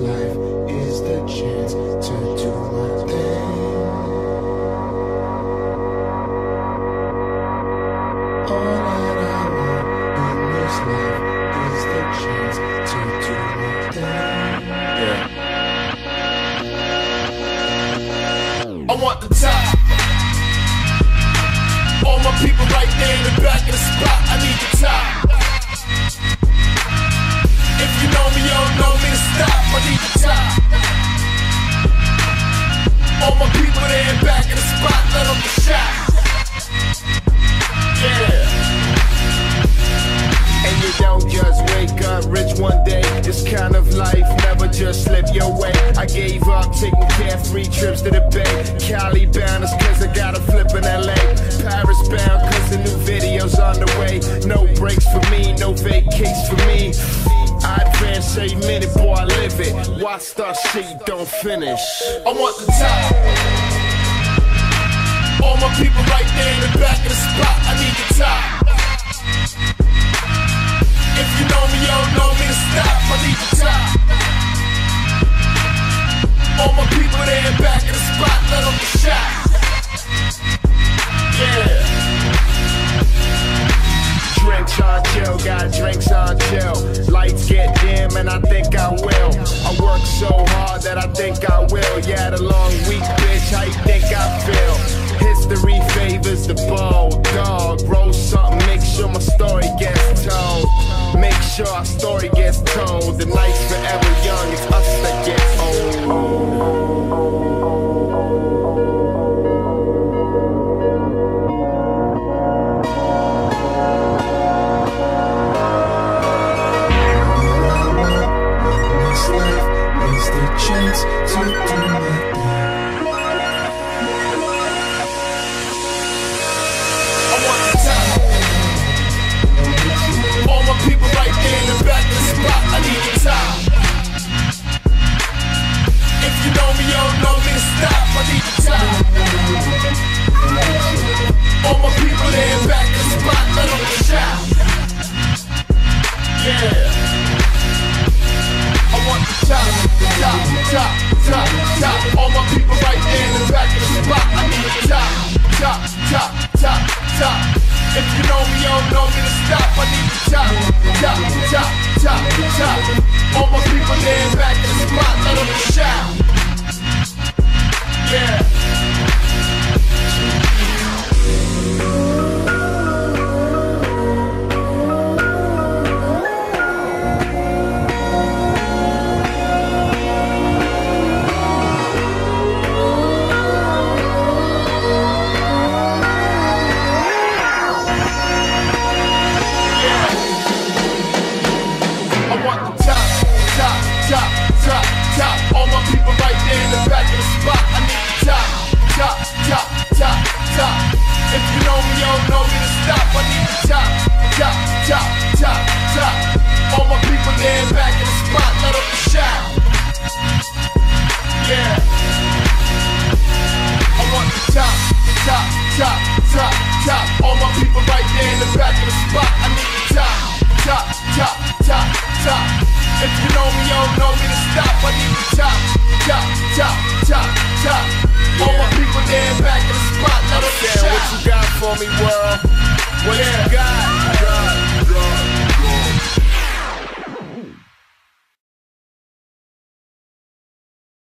life is the chance to do my thing. All that I want in this life is the chance to do my thing. Yeah. I want the top. All my people right there in the back of the spot. I need the top. If you know me, you don't know me to stop. I need the top. All my people there in back of the spot. Let them get shot. Yeah. And you don't just wake up rich one day. This kind of life never just slip your way. I gave up taking carefree trips to the Bay. Cali bound is cause I got a flip in LA. Paris bound cause the new video's on the way. No breaks for me, no vacates for me. I advance every minute, boy, I live it. Why start shit you don't finish? I want the top. All my people right there in the back of the spot. I need the top. If you know me, you don't know me to stop. I need the top. All my people there in back of the spot. Let them get shot. Yeah. Drinks on chill, got drinks on chill. Lights get dim and I think I will. I work so hard that I think I will. Yeah, the long week, bitch, how you think I feel? History favors the bold dog. Roll something, make sure my story gets told. Make sure our story gets told. The night's forever young, it's us that gets old. Chance to do my thing. I want the top. All my people right there in the back of the spot. I need the top. If you know me, you don't know me to stop. I need the top. All my people there in back of the spot. Let them get shot. Yeah. I want the top, top, top, top, top. All my people right there in the back of the spot. I need the top, top, top, top, top. If you know me, you don't know me to stop. I need the top, top, top, top, top. All my people there in back of the spot. Let them get shot. Yeah. All my people right there in the back of the spot. I need the top, top, top, top, top. If you know me, you don't know me to stop. I need the top, top, top, top, top. All my people there in back of the spot. Let them get shot. Yeah. I want the top, top, top, top, top. All my people right there in the back of the spot. I need the top, top, top, top, top. If you know me, you don't know me to stop. I need the top, top, top, top, top. All my people there in back of the spot. Let them get shot. What you got for me, world? What you got?